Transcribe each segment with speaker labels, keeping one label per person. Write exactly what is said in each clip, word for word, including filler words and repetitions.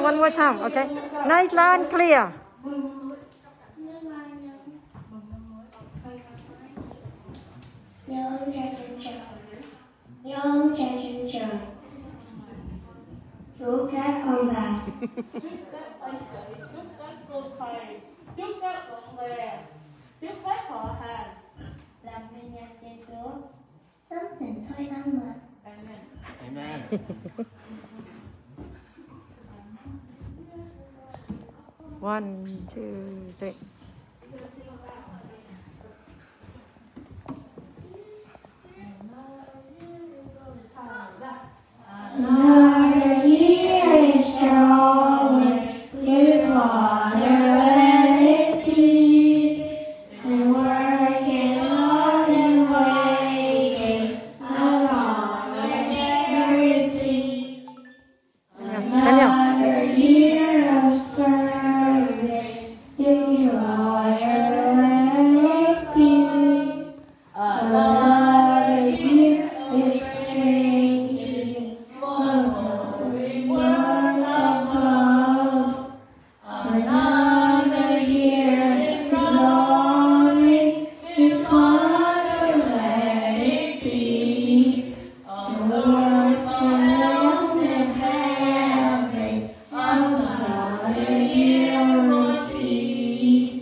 Speaker 1: one more time, okay? Night line clear.
Speaker 2: Nhớ cha trên trời, nhớ cha trên trời, Chúa các ông bà,
Speaker 3: chúc các anh chị, chúc các cô thầy, chúc các bạn bè, chúc hết họ hàng
Speaker 2: làm bên nhà Thiên Chúa, sống thịnh thôi ăn mật.
Speaker 3: Amen.
Speaker 4: Amen.
Speaker 1: One, two, three.
Speaker 2: Another year is strong, dear Father, let it be, and working on and waiting, along the charity. Another year of service, dear Father, let it be, another year is strengthening. Another year is glory, His Father let it be. The word for love and heaven, another year of peace,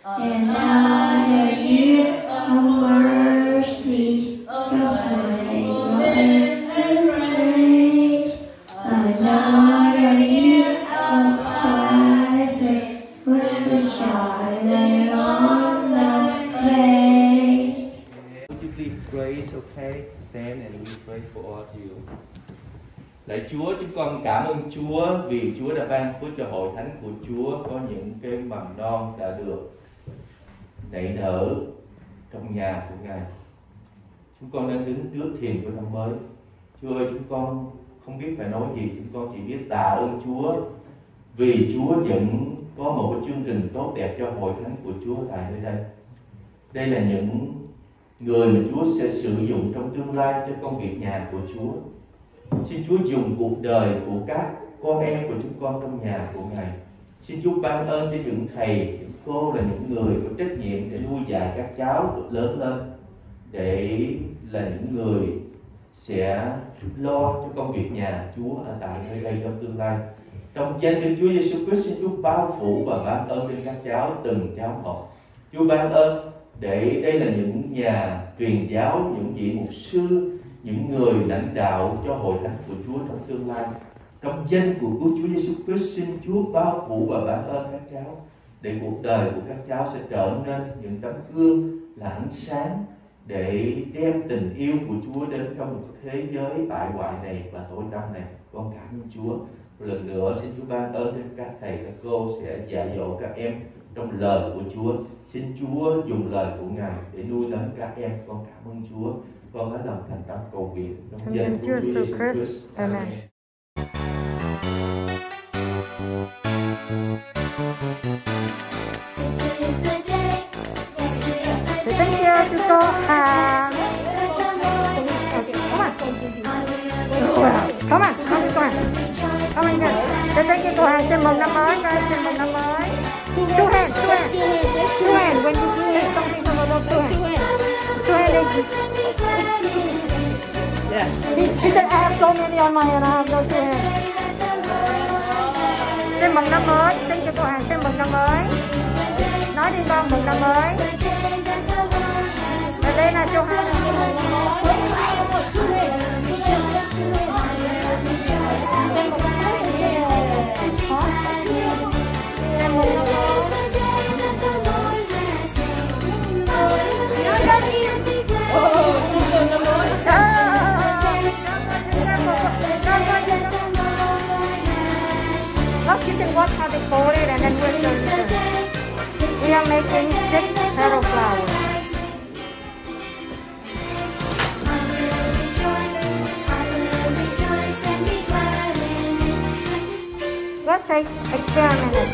Speaker 2: another year of mercies, of faithfulness and praise, another year of classic with the shining on the face.
Speaker 4: Would you please praise, okay? Stand and we pray for all of you. Lạy Chúa, chúng con cảm ơn Chúa vì Chúa đã ban phước cho hội thánh của Chúa có những cái mầm non đã được nảy nở trong nhà của Ngài. Chúng con đang đứng trước thềm của năm mới. Chúa ơi, chúng con không biết phải nói gì, chúng con chỉ biết tạ ơn Chúa vì Chúa vẫn có một cái chương trình tốt đẹp cho hội thánh của Chúa tại nơi đây. Đây là những người mà Chúa sẽ sử dụng trong tương lai cho công việc nhà của Chúa. Xin Chúa dùng cuộc đời của các con em của chúng con trong nhà của Ngài. Xin Chúa ban ơn cho những thầy, những cô là những người có trách nhiệm để nuôi dạy các cháu được lớn lên, để là những người sẽ lo cho công việc nhà Chúa ở tại nơi đây trong tương lai. Trong danh Đức Chúa Giêsu Christ, xin Chúa bao phủ và ban ơn trên các cháu từng cháu một. Chúa ban ơn để đây là những nhà truyền giáo, những vị mục sư, những người lãnh đạo cho hội thánh của Chúa trong tương lai. Trong danh của Cứu Chúa Giêsu Christ, xin Chúa bao phủ và ban ơn các cháu để cuộc đời của các cháu sẽ trở nên những tấm gương là ánh sáng để đem tình yêu của Chúa đến trong một thế giới bại hoại này và tối tăm này. Con cảm ơn Chúa. Một lần nữa xin Chúa ban ơn đến các thầy, các cô sẽ dạy dỗ các em trong lời của Chúa. Xin Chúa dùng lời của Ngài để nuôi nấng các em. Con cảm ơn Chúa. Con hết lòng thành tâm cầu nguyện trong danh của Chúa Giêsu Christ. Amen.
Speaker 1: Thank you to cô Hà. Come on, come on, come on, come on. Come on, good. Thank you cô Hà. Xin mừng năm mới, guys. Xin mừng năm mới. Two hands, two hands, two hands. When you do something from the Lord, two hands. Two hands. Yes. He, he said, I have so many on my hand. I have no two hands. Xin mừng năm mới. Thank you cô Hà. Xin mừng năm mới. Nói đi con, mừng năm mới. Và đây là chú Hà. Look, you can watch how they fold it and then we're going to we are making six petal flowers. Let's take experiment.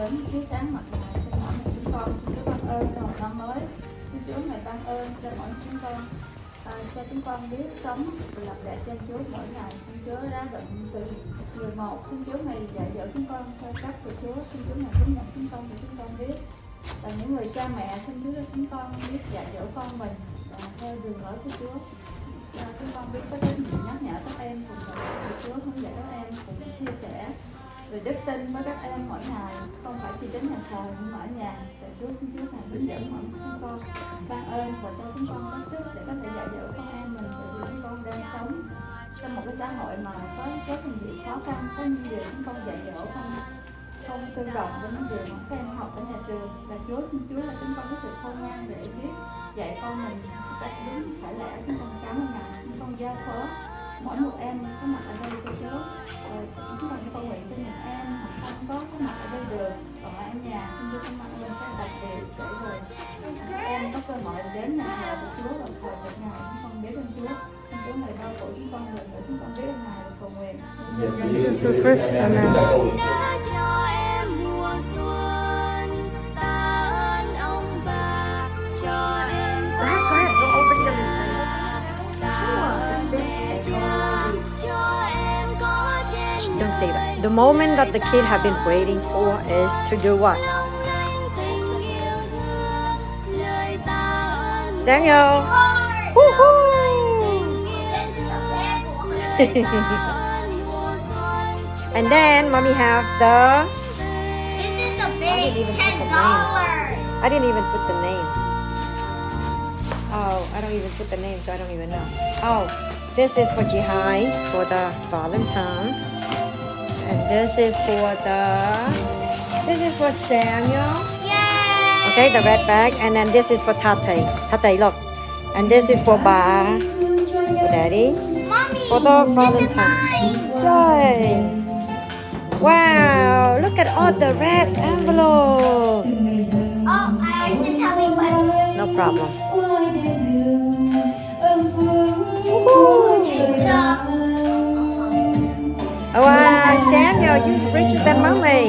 Speaker 3: đến chiếu sáng mặt ngài, xin mỗi một chúng con. Xin Chúa ban ơn cho một năm mới. Xin Chúa ngài ban ơn cho mỗi chúng con, à, cho chúng con biết sống và lập đẹp cho Chúa mỗi ngày. Xin Chúa ra lệnh từ người một. Xin Chúa ngài dạy dỗ chúng con theo cách của Chúa. Xin Chúa ngài hướng dẫn chúng con để chúng con biết. Và những người cha mẹ, xin Chúa cho chúng con biết dạy dỗ con mình và theo đường lối của Chúa. Và chúng con biết có trách nhiệm nhắc nhở các em cùng với Chúa, hướng dẫn các em cùng chia sẻ về đức tin với các em mỗi ngày, không phải chỉ đến nhà thờ nhưng mà ở nhà. Để Chúa xin Chúa ngài hướng dẫn mỗi chúng con, ban ơn và cho chúng con có sức để có thể dạy dỗ con em mình, bởi vì chúng con đang sống trong một cái xã hội mà có rất nhiều khó khăn, có nhiều điều chúng con dạy dỗ không không tương đồng với những điều mà các em học ở nhà trường. Và Chúa xin Chúa là chúng con có sự khôn ngoan để biết dạy con mình cách đúng phải lẽ. Chúng con cảm ơn ngài, chúng con giao phó mỗi một em có mặt ở đây cho Chúa. Rồi chúng con cầu nguyện cho những em không có có mặt ở đây được, còn ở nhà xin Chúa không mặt bên các đặc biệt để rồi em có cơ hội đến nhà thờ của Chúa và thờ được ngài. Chúng con biết ơn Chúa. Xin Chúa ngài đau khổ chúng con được để chúng con biết ơn ngài và cầu nguyện.
Speaker 1: Jesus Christ, amen.
Speaker 5: Đã cho em mùa xuân, ta ơn ông bà cho em
Speaker 1: Go ahead, go ahead, go open your lips. Don't say that. The moment that the kid have been waiting for is to do what? Samuel. Woohoo! And then mommy have the.
Speaker 2: This is the
Speaker 1: I
Speaker 2: big
Speaker 1: didn't even put the
Speaker 2: ten
Speaker 1: name.
Speaker 2: dollars.
Speaker 1: I didn't even put the name. Oh, I don't even put the name, so I don't even know. Oh, this is for Jihai for the Valentine. And this is for the, this is for Samuel.
Speaker 2: Yay!
Speaker 1: Okay, the red bag. And then this is for Tate. Tate, look. And this is for Ba, for Daddy,
Speaker 2: Mommy,
Speaker 1: for the
Speaker 2: this is
Speaker 1: Valentine.
Speaker 2: mine.
Speaker 1: Yay! Wow, look at all the red envelopes.
Speaker 2: Oh, I accidentally went.
Speaker 1: No problem. Oh, wow, Samuel, you richer than mommy.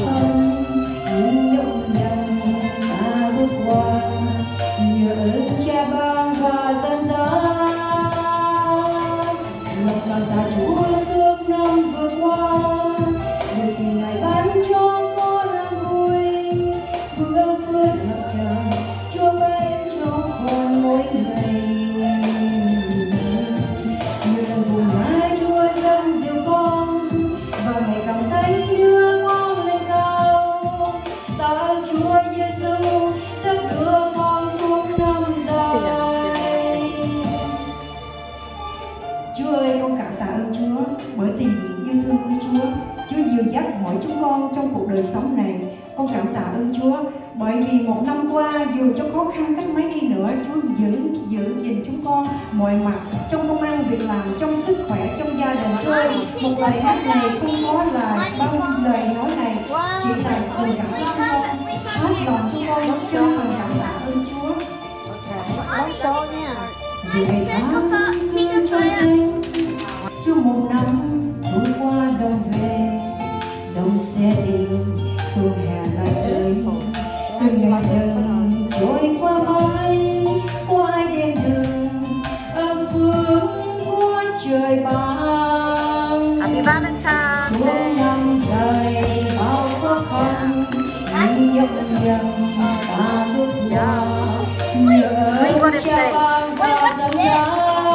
Speaker 6: Sống này, con cảm tạ ơn Chúa bởi vì một năm qua dù cho khó khăn cách mấy đi nữa, Chúa vẫn giữ gìn chúng con mọi mặt trong công ăn việc làm, trong sức khỏe, trong gia đình. Chúa một lời hát này không có là bao lời nói này, chỉ là tình cảm của chúng con, hết lòng chúng con chân thành cảm tạ ơn Chúa.
Speaker 1: Bóng tô nha.
Speaker 6: Dù ngày tháng trôi nhanh, dù một năm vừa qua đông về, đông sẽ đi, xuân hè lại tới, từng ngày dần trôi qua mãi, có ai đêm đường ơn phước của trời ban.
Speaker 1: Happy Valentine.
Speaker 6: Xuống năm dài bao khó khăn, nhưng nhấp nhấp ta bước qua, nhớ cha ban và dâng giá.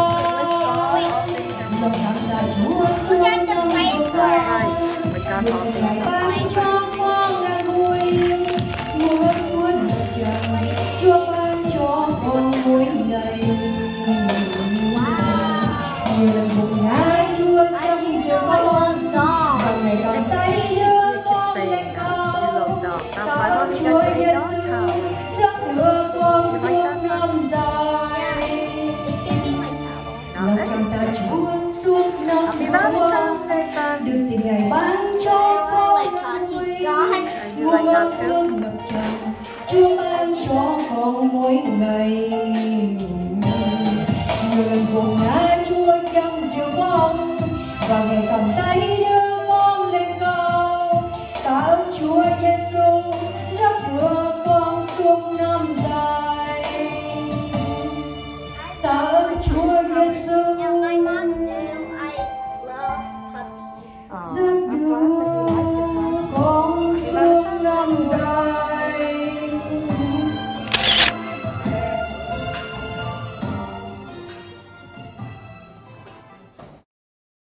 Speaker 6: Lòng cảm tạ Chúa xuống năm vừa qua. Những ngày ban cho con đang vui, mưa cuốn ngập trời, Chúa ban cho con mỗi ngày. Nhiều lần vùng ngái Chúa trong giờ con, và ngày đón tay đưa con lên cao. Tạ ơn Chúa Giêsu dẫn đưa con suốt năm dài. Lòng cảm tạ Chúa suốt năm qua, được tình ngày ban cho con vui, mùa mưa phương ngập tràn, Chúa ban cho con mỗi ngày.